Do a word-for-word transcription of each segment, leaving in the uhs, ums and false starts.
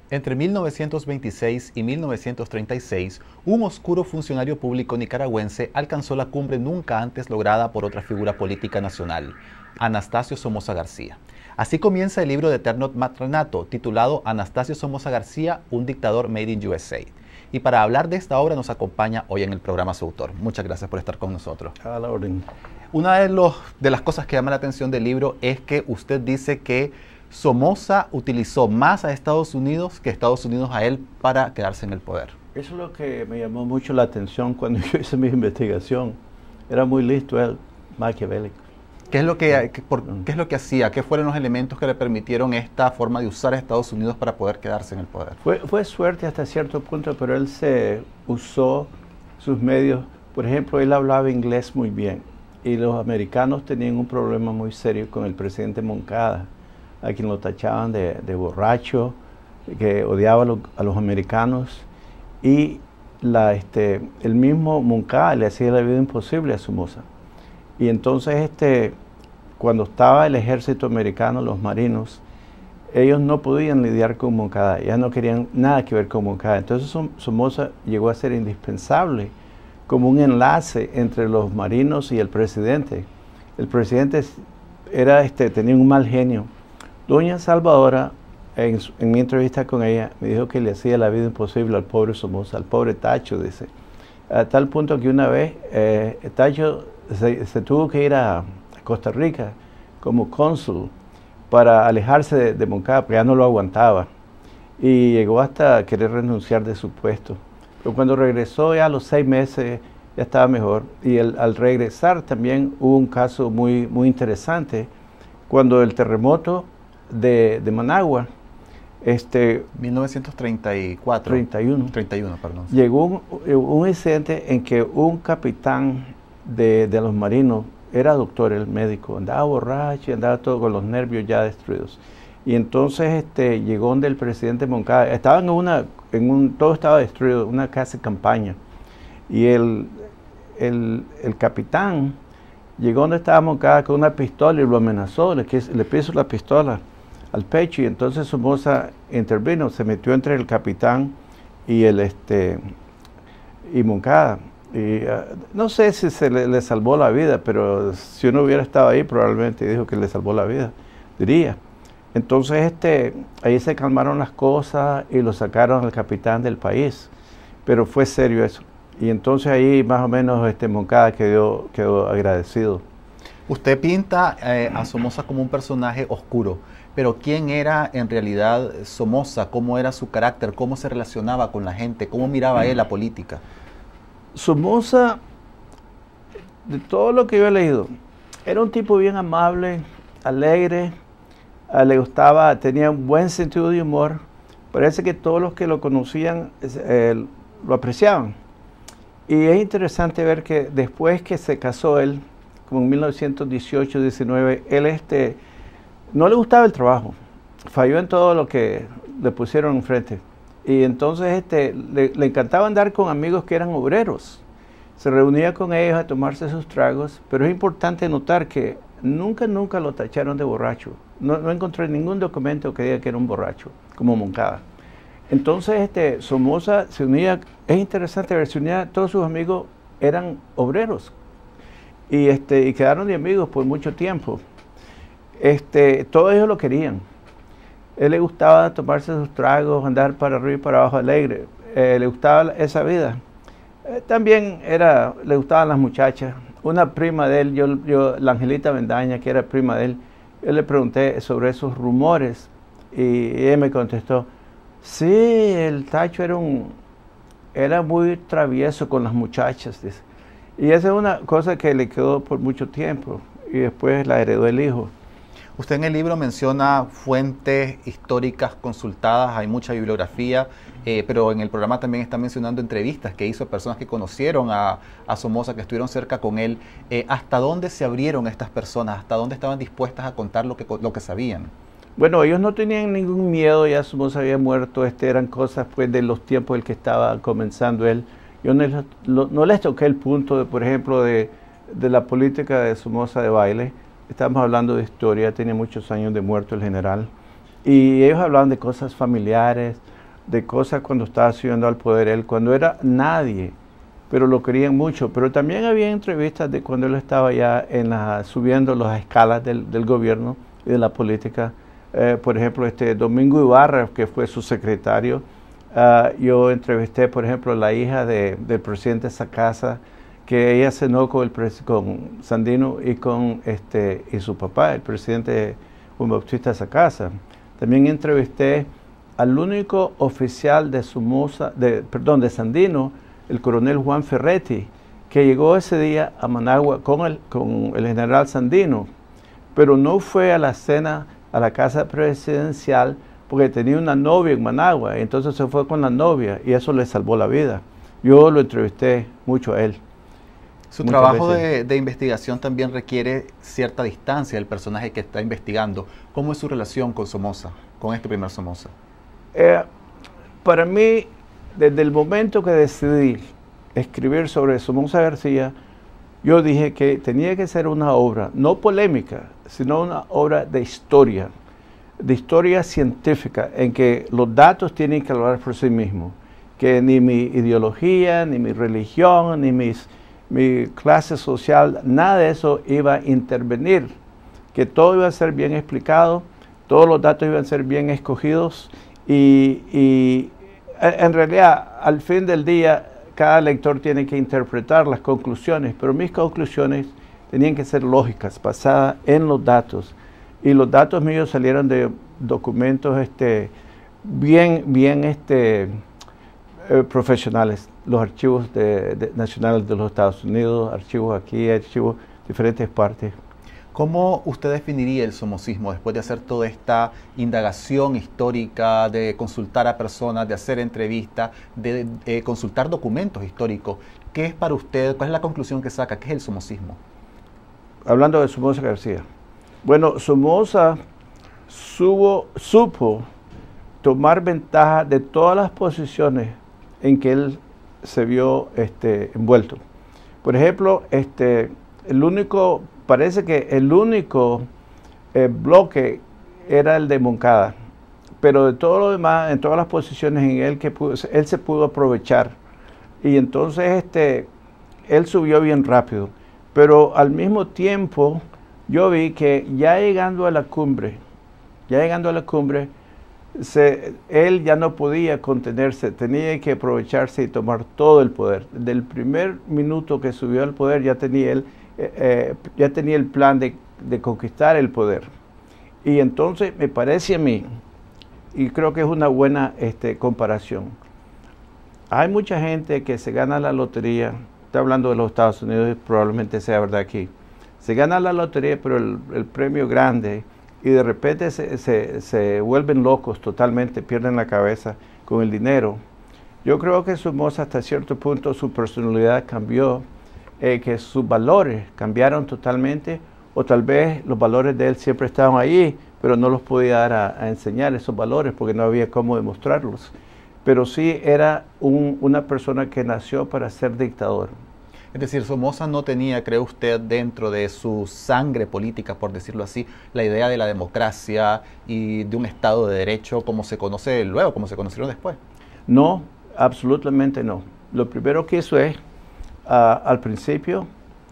Entre mil novecientos veintiséis y mil novecientos treinta y seis, un oscuro funcionario público nicaragüense alcanzó la cumbre nunca antes lograda por otra figura política nacional, Anastasio Somoza García. Así comienza el libro de Ternot Mastranato, titulado Anastasio Somoza García, un dictador made in U S A. Y para hablar de esta obra nos acompaña hoy en el programa su autor. Muchas gracias por estar con nosotros. A la orden. Una de, los, de las cosas que llama la atención del libro es que usted dice que Somoza utilizó más a Estados Unidos que Estados Unidos a él para quedarse en el poder. Eso es lo que me llamó mucho la atención cuando yo hice mi investigación. Era muy listo él, maquiavélico. ¿Qué es lo que, que, por, ¿Qué es lo que hacía? ¿Qué fueron los elementos que le permitieron esta forma de usar a Estados Unidos para poder quedarse en el poder? Fue, fue suerte hasta cierto punto, pero él se usó sus medios. Por ejemplo, él hablaba inglés muy bien y los americanos tenían un problema muy serio con el presidente Moncada, a quien lo tachaban de, de borracho, que odiaba a, lo, a los americanos, y la, este, el mismo Moncada le hacía la vida imposible a Somoza. Y entonces, este, cuando estaba el ejército americano, los marinos, ellos no podían lidiar con Moncada, ya no querían nada que ver con Moncada. Entonces Somoza llegó a ser indispensable como un enlace entre los marinos y el presidente. El presidente era, este, tenía un mal genio. Doña Salvadora, en, en mi entrevista con ella, me dijo que le hacía la vida imposible al pobre Somoza, al pobre Tacho, dice. A tal punto que una vez eh, Tacho se, se tuvo que ir a Costa Rica como cónsul para alejarse de, de Moncada, porque ya no lo aguantaba. Y llegó hasta querer renunciar de su puesto. Pero cuando regresó, ya a los seis meses, ya estaba mejor. Y el, al regresar también hubo un caso muy, muy interesante. Cuando el terremoto De, de Managua, este, mil novecientos treinta y cuatro. treinta y uno. treinta y uno, perdón. Llegó un, un incidente en que un capitán de, de los marinos, era doctor, el médico, andaba borracho, andaba todo con los nervios ya destruidos. Y entonces este, llegó donde el presidente Moncada, estaban en una, en un, todo estaba destruido, una casa de campaña. Y el, el, el capitán llegó donde estaba Moncada con una pistola y lo amenazó, le, le puso la pistola al pecho, y entonces Somoza intervino, se metió entre el capitán y el este y Moncada. Y uh, no sé si se le, le salvó la vida, pero si uno hubiera estado ahí probablemente dijo que le salvó la vida, diría. Entonces este ahí se calmaron las cosas y lo sacaron al capitán del país, pero fue serio eso. Y entonces ahí más o menos este Moncada quedó, quedó agradecido. Usted pinta eh, a Somoza como un personaje oscuro, pero ¿quién era en realidad Somoza? ¿Cómo era su carácter? ¿Cómo se relacionaba con la gente? ¿Cómo miraba él la política? Somoza, de todo lo que yo he leído, era un tipo bien amable, alegre, uh, le gustaba, tenía un buen sentido de humor. Parece que todos los que lo conocían eh, lo apreciaban. Y es interesante ver que después que se casó él, como en mil novecientos dieciocho, diecinueve, él este, no le gustaba el trabajo, falló en todo lo que le pusieron enfrente. Y entonces este, le, le encantaba andar con amigos que eran obreros. Se reunía con ellos a tomarse sus tragos, pero es importante notar que nunca, nunca lo tacharon de borracho. No, no encontré ningún documento que diga que era un borracho, como Moncada. Entonces, este, Somoza se unía, es interesante ver, se unía, todos sus amigos eran obreros y, este, y quedaron de amigos por mucho tiempo. Este, todos ellos lo querían. Él le gustaba tomarse sus tragos, andar para arriba y para abajo alegre. Eh, le gustaba esa vida. Eh, también era, le gustaban las muchachas. Una prima de él, yo, yo, la Angelita Bendaña, que era prima de él, yo le pregunté sobre esos rumores y ella me contestó: sí, el Tacho era, un, era muy travieso con las muchachas, dice. Y esa es una cosa que le quedó por mucho tiempo y después la heredó el hijo. Usted en el libro menciona fuentes históricas consultadas, hay mucha bibliografía, eh, pero en el programa también está mencionando entrevistas que hizo a personas que conocieron a, a Somoza, que estuvieron cerca con él. Eh, ¿Hasta dónde se abrieron estas personas? ¿Hasta dónde estaban dispuestas a contar lo que, lo que sabían? Bueno, ellos no tenían ningún miedo, ya Somoza había muerto, este, eran cosas pues de los tiempos en que estaba comenzando él. Yo no, lo, no les toqué el punto, de, por ejemplo, de, de la política de Somoza de baile. Estamos hablando de historia, tenía muchos años de muerto el general. Y ellos hablaban de cosas familiares, de cosas cuando estaba subiendo al poder él, cuando era nadie, pero lo querían mucho. Pero también había entrevistas de cuando él estaba ya en la, subiendo las escalas del, del gobierno y de la política. Eh, por ejemplo, este Domingo Ibarra, que fue su secretario, uh, yo entrevisté, por ejemplo, a la hija de, del presidente Sacasa, que ella cenó con, el con Sandino y con este y su papá, el presidente Juan Bautista Sacasa. También entrevisté al único oficial de Somoza, de, perdón, de Sandino, el coronel Juan Ferretti, que llegó ese día a Managua con el, con el general Sandino, pero no fue a la cena a la casa presidencial porque tenía una novia en Managua, y entonces se fue con la novia y eso le salvó la vida. Yo lo entrevisté mucho a él. Su trabajo de, de investigación también requiere cierta distancia del personaje que está investigando. ¿Cómo es su relación con Somoza, con este primer Somoza? Eh, para mí, desde el momento que decidí escribir sobre Somoza García, yo dije que tenía que ser una obra, no polémica, sino una obra de historia, de historia científica, en que los datos tienen que hablar por sí mismos, que ni mi ideología, ni mi religión, ni mis, mi clase social, nada de eso iba a intervenir, que todo iba a ser bien explicado, todos los datos iban a ser bien escogidos, y, y en realidad, al fin del día, cada lector tiene que interpretar las conclusiones, pero mis conclusiones tenían que ser lógicas, basadas en los datos. Y los datos míos salieron de documentos este, bien, bien este, eh, profesionales. Los archivos de, de, nacionales de los Estados Unidos, archivos aquí, archivos de diferentes partes. ¿Cómo usted definiría el somocismo después de hacer toda esta indagación histórica, de consultar a personas, de hacer entrevistas, de, de eh, consultar documentos históricos? ¿Qué es para usted, cuál es la conclusión que saca? ¿Qué es el somocismo? Hablando de Somoza García. Bueno, Somoza supo, supo tomar ventaja de todas las posiciones en que él se vio este, envuelto. Por ejemplo, este, el único... Parece que el único eh, bloque era el de Moncada, pero de todo lo demás, en todas las posiciones en él, que pudo, él se pudo aprovechar. Y entonces este, él subió bien rápido. Pero al mismo tiempo, yo vi que ya llegando a la cumbre, ya llegando a la cumbre, se, él ya no podía contenerse, tenía que aprovecharse y tomar todo el poder. Desde el primer minuto que subió al poder ya tenía él, eh, eh, ya tenía el plan de, de conquistar el poder. Y entonces me parece a mí, y creo que es una buena este, comparación, hay mucha gente que se gana la lotería, estoy hablando de los Estados Unidos, probablemente sea verdad aquí, se gana la lotería, pero el, el premio grande, y de repente se, se, se vuelven locos totalmente, pierden la cabeza con el dinero. Yo creo que Somoza hasta cierto punto su personalidad cambió, eh, que sus valores cambiaron totalmente, o tal vez los valores de él siempre estaban ahí, pero no los podía dar a, a enseñar esos valores porque no había cómo demostrarlos. Pero sí era un, una persona que nació para ser dictador. Es decir, Somoza no tenía, cree usted, dentro de su sangre política, por decirlo así, la idea de la democracia y de un Estado de Derecho como se conoce luego, como se conocieron después. No, absolutamente no. Lo primero que hizo es, uh, al principio,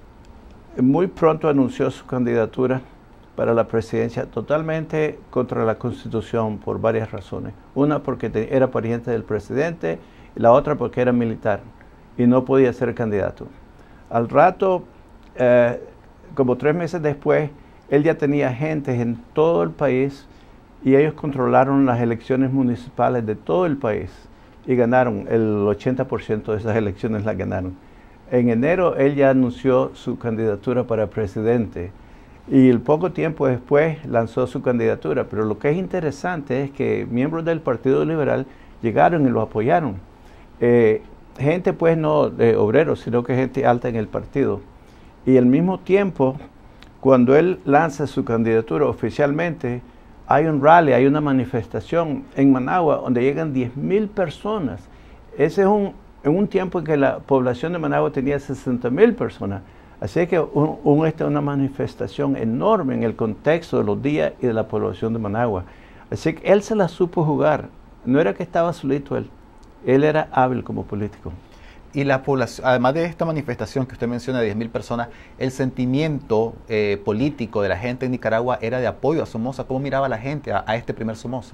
muy pronto anunció su candidatura para la presidencia totalmente contra la Constitución por varias razones. Una porque te, era pariente del presidente, y la otra porque era militar y no podía ser candidato. Al rato, eh, como tres meses después, él ya tenía gente en todo el país y ellos controlaron las elecciones municipales de todo el país y ganaron, el ochenta por ciento de esas elecciones las ganaron. En enero él ya anunció su candidatura para presidente y el poco tiempo después lanzó su candidatura. Pero lo que es interesante es que miembros del Partido Liberal llegaron y lo apoyaron. Eh, gente pues no de obreros, sino que gente alta en el partido. Y al mismo tiempo, cuando él lanza su candidatura oficialmente, hay un rally, hay una manifestación en Managua donde llegan diez mil personas. Ese es un, en un tiempo en que la población de Managua tenía sesenta mil personas. Así que un, un, esta es una manifestación enorme en el contexto de los días y de la población de Managua. Así que él se la supo jugar. No era que estaba solito él, él era hábil como político. Y la población, además de esta manifestación que usted menciona de diez mil personas, el sentimiento eh, político de la gente en Nicaragua era de apoyo a Somoza. ¿Cómo miraba la gente a, a este primer Somoza?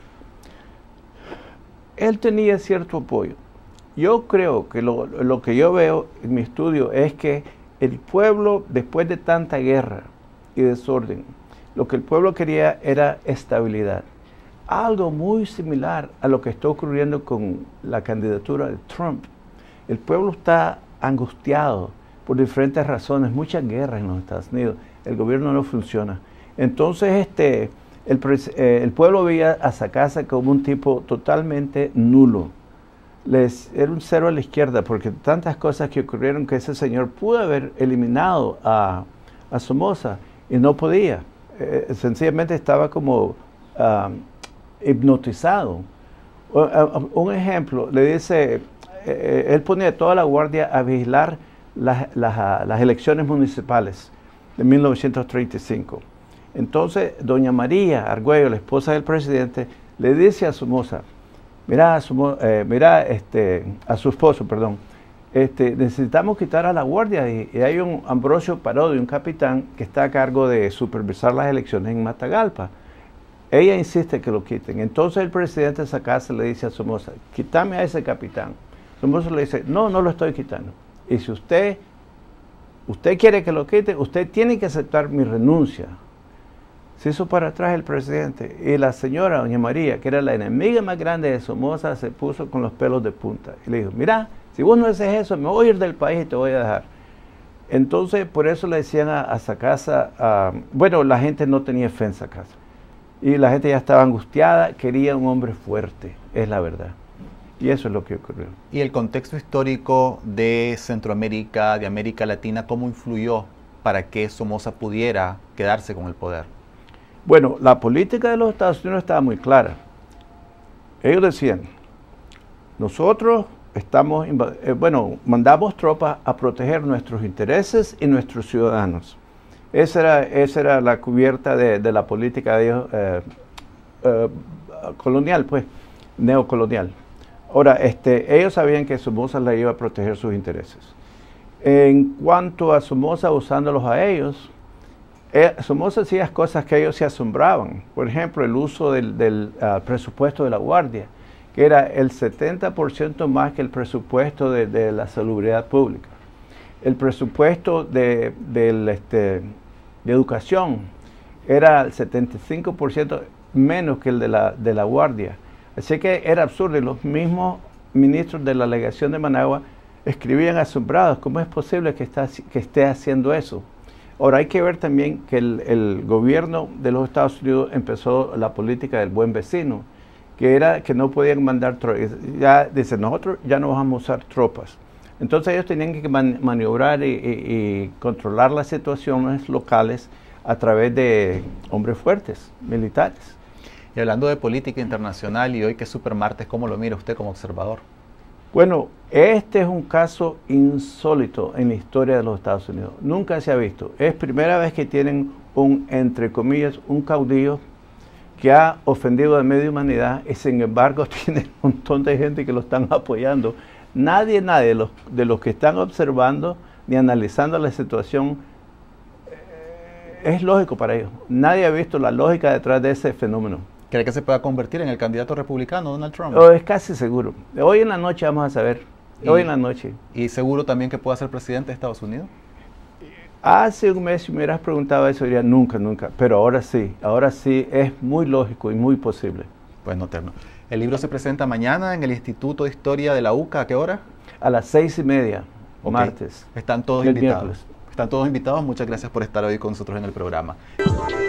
Él tenía cierto apoyo. Yo creo que lo, lo que yo veo en mi estudio es que el pueblo, después de tanta guerra y desorden, lo que el pueblo quería era estabilidad. Algo muy similar a lo que está ocurriendo con la candidatura de Trump. El pueblo está angustiado por diferentes razones, muchas guerras en los Estados Unidos, el gobierno no funciona. Entonces este, el, eh, el pueblo veía a Sacasa como un tipo totalmente nulo. Les, era un cero a la izquierda, porque tantas cosas que ocurrieron que ese señor pudo haber eliminado a, a Somoza y no podía. Eh, sencillamente estaba como uh, hipnotizado. Uh, uh, un ejemplo, le dice... Eh, él ponía toda la guardia a vigilar las, las, las elecciones municipales de mil novecientos treinta y cinco. Entonces, doña María Argüello, la esposa del presidente, le dice a Somoza, mira, Somo, eh, mira este, a su esposo, perdón, este, necesitamos quitar a la guardia y, y hay un Ambrosio Parodi, un capitán que está a cargo de supervisar las elecciones en Matagalpa. Ella insiste que lo quiten. Entonces el presidente de Sacasa le dice a Somoza, quítame a ese capitán. Somoza le dice, no, no lo estoy quitando. Y si usted, usted quiere que lo quite, usted tiene que aceptar mi renuncia. Se hizo para atrás el presidente. Y la señora, doña María, que era la enemiga más grande de Somoza, se puso con los pelos de punta. Y le dijo, mira, si vos no haces eso, me voy a ir del país y te voy a dejar. Entonces, por eso le decían a, a Sacasa, a, bueno, la gente no tenía fe en Sacasa. Y la gente ya estaba angustiada, quería un hombre fuerte, es la verdad. Y eso es lo que ocurrió. ¿Y el contexto histórico de Centroamérica, de América Latina, cómo influyó para que Somoza pudiera quedarse con el poder? Bueno, la política de los Estados Unidos estaba muy clara. Ellos decían, nosotros estamos, eh, bueno, mandamos tropas a proteger nuestros intereses y nuestros ciudadanos. Esa era, esa era la cubierta de, de la política de ellos, eh, eh, colonial, pues, neocolonial. Ahora, este, ellos sabían que Somoza le iba a proteger sus intereses. En cuanto a Somoza usándolos a ellos, eh, Somoza hacía cosas que ellos se asombraban. Por ejemplo, el uso del, del uh, presupuesto de la Guardia, que era el setenta por ciento más que el presupuesto de, de la salubridad pública. El presupuesto de, de, este, de educación era el setenta y cinco por ciento menos que el de la, de la Guardia. Así que era absurdo, y los mismos ministros de la legación de Managua escribían asombrados, ¿cómo es posible que, está, que esté haciendo eso? Ahora hay que ver también que el, el gobierno de los Estados Unidos empezó la política del buen vecino, que era que no podían mandar tropas. Ya dicen, nosotros ya no vamos a usar tropas. Entonces ellos tenían que man maniobrar y, y, y controlar las situaciones locales a través de hombres fuertes, militares. Y hablando de política internacional y hoy que es Supermartes, ¿cómo lo mira usted como observador? Bueno, este es un caso insólito en la historia de los Estados Unidos. Nunca se ha visto. Es primera vez que tienen un, entre comillas, un caudillo que ha ofendido a media humanidad y sin embargo tiene un montón de gente que lo están apoyando. Nadie, nadie de los, de los que están observando ni analizando la situación eh, es lógico para ellos. Nadie ha visto la lógica detrás de ese fenómeno. ¿Cree que se pueda convertir en el candidato republicano Donald Trump? Oh, es casi seguro. Hoy en la noche vamos a saber. Y, Hoy en la noche. ¿Y seguro también que pueda ser presidente de Estados Unidos? Hace un mes si me hubieras preguntado eso diría nunca, nunca. Pero ahora sí, ahora sí es muy lógico y muy posible. Pues no, Terno. El libro se presenta mañana en el Instituto de Historia de la U C A. ¿A qué hora? A las seis y media, okay. Martes. Están todos invitados. Miércoles. Están todos invitados. Muchas gracias por estar hoy con nosotros en el programa.